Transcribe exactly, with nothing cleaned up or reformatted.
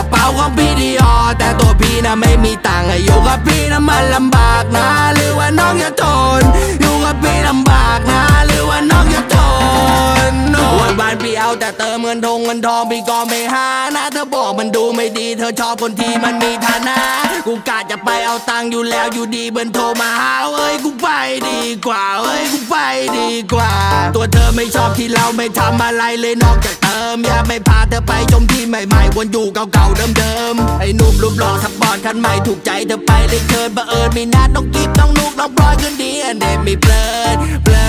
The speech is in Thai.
ระเป๋าของพี่ดีออแต่ตัวพี่นะไม่มีตังค์อยู่กับพี่นะมันลำบากนะหรือว่าน้องจะทนอยู่กับพี่ลำบากนะหรือว่าน้องจะทนวันวานพี่เอาแต่เติมเงินทงเงินทองพี่ก็ไม่หานะเธอบอกมันดูไม่ดีเธอชอบคนที่มันมีฐานะกูกะจะไปเอาตังค์อยู่แล้วอยู่ดีเบิร์นโทรมาหาเอ้ยกูไปดีกว่าเอ้ยกูไปดีกว่าตัวเธอไม่ชอบที่เราไม่ทำอะไรเลยนอกจากเติมอยากไม่พาเธอไปชมที่ใหม่ๆวนอยู่เก่าๆเดิมๆไอ้หนุ่มรูปหล่อสปอร์ตคันใหม่ถูกใจเธอไปเลยเกินบังเอิญมีนัดน้องกิ๊บน้องนุกน้องพลอยคืนดีอันเดมมีเพลินเพลิ